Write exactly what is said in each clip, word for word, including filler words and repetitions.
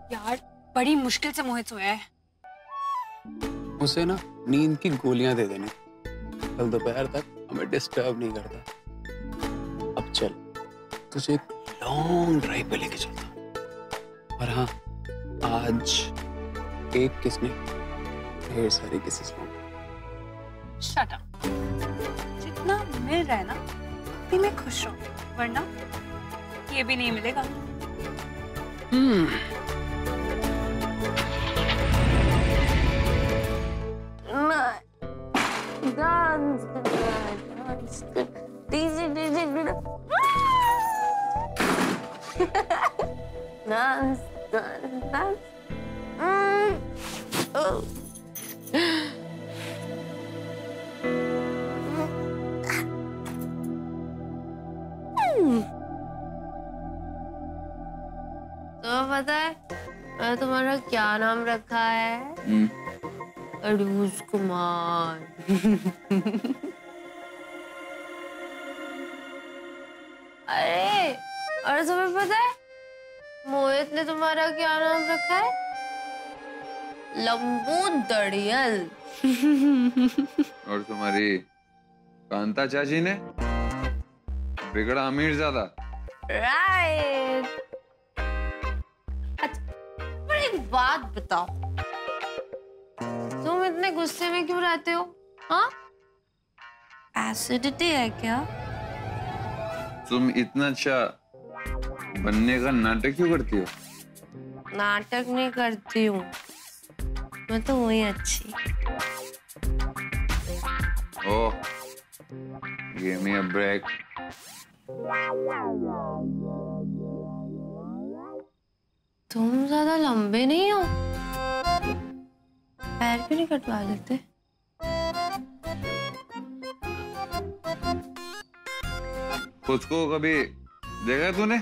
यार बड़ी मुश्किल से मोहित सोया है। उसे ना नींद की गोलियां दे देने, कल दोपहर तक हमें डिस्टर्ब नहीं करता। अब चल तुझे एक लॉन्ग ड्राइव पे लेके चलता। और हाँ, आज एक किस नहीं ढेर सारी किसेस मांगू। Shut up. जितना मिल रहा है ना उतनी मैं खुश हूँ, वरना ये भी नहीं मिलेगा। Hmm dance dance DJ DJ dance dance oh तो पता है मैं तुम्हारा क्या नाम रखा है? अड़ूस कुमार। अरे और तुम्हें पता है मोहित ने तुम्हारा क्या नाम रखा है? लंबू दड़ियल। और तुम्हारी कांता चाची ने बिगड़ा अमीर ज्यादा। राइट। अच्छा पर एक बात बताओ, तुम इतने गुस्से में क्यों रहते हो? हाँ, एसिडिटी है क्या? तुम इतना अच्छा बनने का नाटक क्यों करती हो? नाटक नहीं करती हूँ मैं तो वही अच्छी। ओह, give me a break. तुम ज्यादा लंबे नहीं हो, पैर भी नहीं कटवा लेते? खुद को कभी देखा तूने?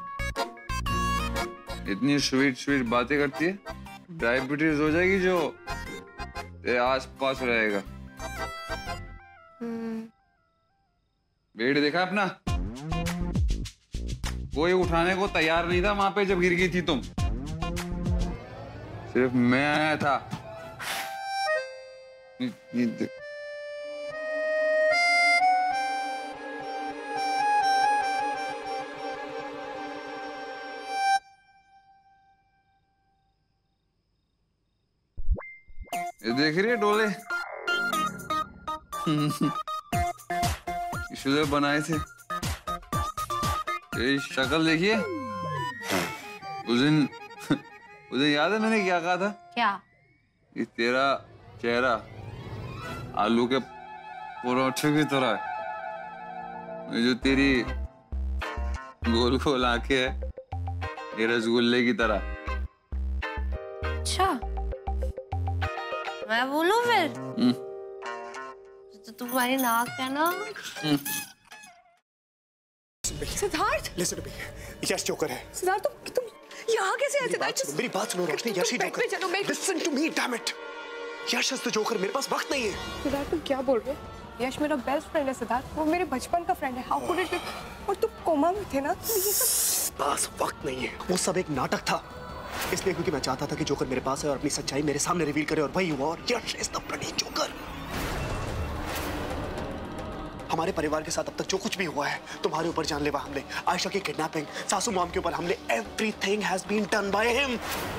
इतनी स्वीट स्वीट बातें करती है, डायबिटीज हो जाएगी जो तेरे आस पास रहेगा। वेट देखा अपना? कोई उठाने को तैयार नहीं था वहां पे जब गिर गई थी तुम। सिर्फ मैं आया था। ये देख रही है डोले? इसलिए बनाए थे। ये शक्ल देखिए। उस दिन उस दिन याद है मैंने क्या कहा था? क्या? ये तेरा चेहरा आलू के परोठे की तरह है। ये जो तेरी गोल गोल आंखें है, ये रसगुल्ले की तरह। अच्छा, मैं बोलूं फिर? तो तुम्हारी नाक है ना? Siddharth, Listen to me. Yash joker है। सिद्धार्थ तुम तुम यहाँ कैसे आए? सिद्धार्थ मेरी बात सुनो रोशनी, यश ही जोकर। चलो मैं Listen to me, damn it. Yash is the joker, मेरे पास वक्त नहीं है। सिद्धार्थ तुम क्या बोल रहे हो? यश मेरा बेस्ट फ्रेंड है सिद्धार्थ, वो मेरे बचपन का फ्रेंड है। How could it? और तुम कोमा में थे ना? पास वक्त नहीं है, वो सब एक नाटक था। इसलिए क्योंकि मैं चाहता था कि जोकर मेरे पास है और अपनी सच्चाई मेरे सामने रिवील करे, और वही हुआ। और Yash is the bloody joker. हमारे परिवार के साथ अब तक जो कुछ भी हुआ है, तुम्हारे ऊपर जानलेवा हमले, आयशा की किडनैपिंग, सासू मॉम के ऊपर हमले, everything has been done by him.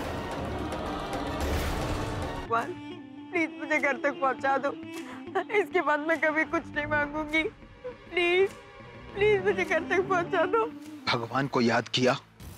Please मुझे घर तक पहुंचा दो, इसके बाद मैं कभी कुछ नहीं मांगूंगी। प्लीज प्लीज मुझे घर तक पहुंचा दो। भगवान को याद किया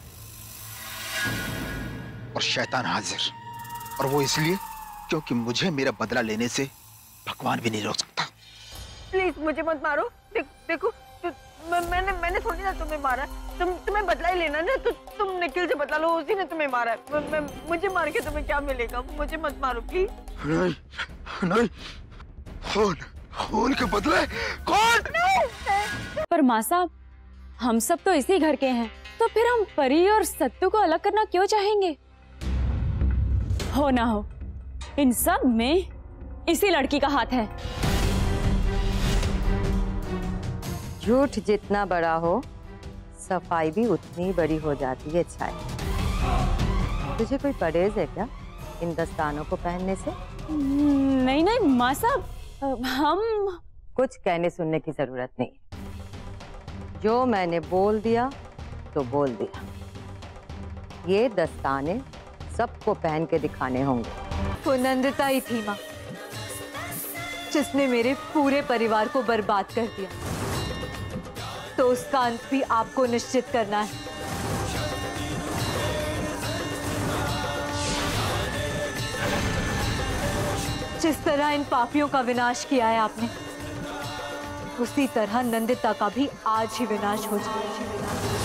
और शैतान हाजिर, और वो इसलिए क्योंकि मुझे मेरा बदला लेने से भगवान भी नहीं रोक सकता। प्लीज मुझे मत मारो। देख, देखो तु, मैं, मैंने मैंने थोड़ी ना तुम्हें मारा। तुम तुम्हें बदला ही लेना ना, तो तुम निखिल से बदला लो, उसी ने तुम्हें मारा है। मैं, मैं, मुझे मार के तुम्हें क्या मिलेगा? मुझे मत मारो प्लीज। नहीं नहीं, खून खून के बदले कौन? पर माँ साहब, हम सब तो इसी घर के हैं, तो फिर हम परी और सत्तू को अलग करना क्यों चाहेंगे? हो ना हो, इन सब में इसी लड़की का हाथ है। झूठ जितना बड़ा हो, सफाई भी उतनी बड़ी हो जाती है। छाया, तुझे कोई परहेज है क्या इन दस्तानों को पहनने से? नहीं नहीं माँ साहब, हम कुछ कहने सुनने की जरूरत नहीं। जो मैंने बोल दिया तो बोल दिया। ये दस्ताने सबको पहन के दिखाने होंगे। वो नंदिता ही थी माँ, जिसने मेरे पूरे परिवार को बर्बाद कर दिया, तो उसका अंत भी आपको निश्चित करना है। जिस तरह इन पापियों का विनाश किया है आपने, उसी तरह नंदिता का भी आज ही विनाश हो जाए।